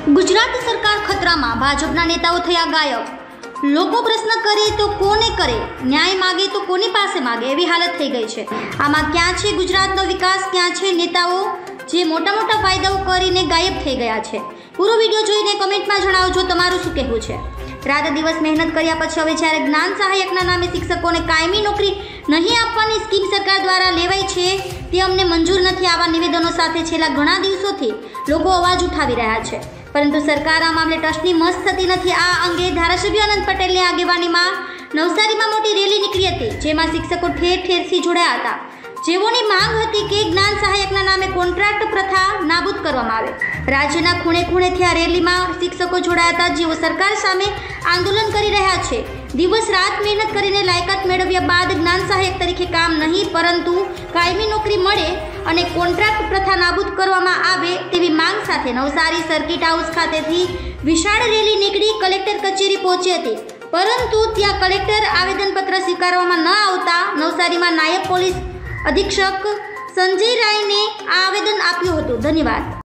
गुजरात सरकार खतरा में, भाजपा नेताओं थया गायब। लोको प्रश्न करे तो कोने करे, न्याय मांगे तो कोनी पासे मांगे, एवी हालत थई गई है। आमां क्या छे गुजरातनो विकास, क्या छे नेताओ जे मोटा मोटा फायदाओ करीने गायब थई गया छे। पूरो विडियो जोईने कमेंट में जणावजो तमारुं शुं कहेवुं छे। रात दिवस मेहनत कर्या पछी हवे ज्यारे ज्ञान सहायकना नामे शिक्षकोने कायमी नौकरी नहीं आपवानी स्कीम सरकार द्वारा लेवाई छे ते अमने मंजूर नथी। आवा निवेदनों साथे छेल्ला घणा दिवसोथी लोको अवाज उठावी रह्या छे, परंतु सरकार आ मामले टचनी मस्त थती नथी। आ अंगे धारासभ्य अनंत पटेलनी आगेवानीमां नवसारीमां मोटी रेली निकળી હતી, જેમાં શિક્ષકો ઠેર ઠેરથી જોડાયા હતા, જેઓની માંગ હતી કે જ્ઞાન સહાયકના નામે કોન્ટ્રાક્ટ પ્રથા નાબૂદ કરવામાં આવે। રાજ્યના ખૂણે ખૂણેથી આ રેલીમાં શિક્ષકો જોડાયા હતા, જેઓ સરકાર સામે આંદોલન કરી રહ્યા છે। દિવસ રાત મહેનત કરીને લાયકાત મેળવ્યા બાદ જ્ઞાન સહાયક તરીકે કામ નહીં, પરંતુ કાયમી નોકરી મળે અને કોન્ટ્રાક્ટ પ્રથા નાબૂદ કરવામાં આવે તેવી માંગ સાથે નવસારી સર્કિટ હાઉસ ખાતેથી વિશાળ રેલી નીકળી કલેક્ટર કચેરી પહોંચી હતી, પરંતુ ત્યાં કલેક્ટર આવેદનપત્ર સ્વીકારવામાં ન આવતા નવસારીમાં નાયબ પોલીસ अधीक्षक संजय राय ने आवेदन आप्युं हतुं। धन्यवाद।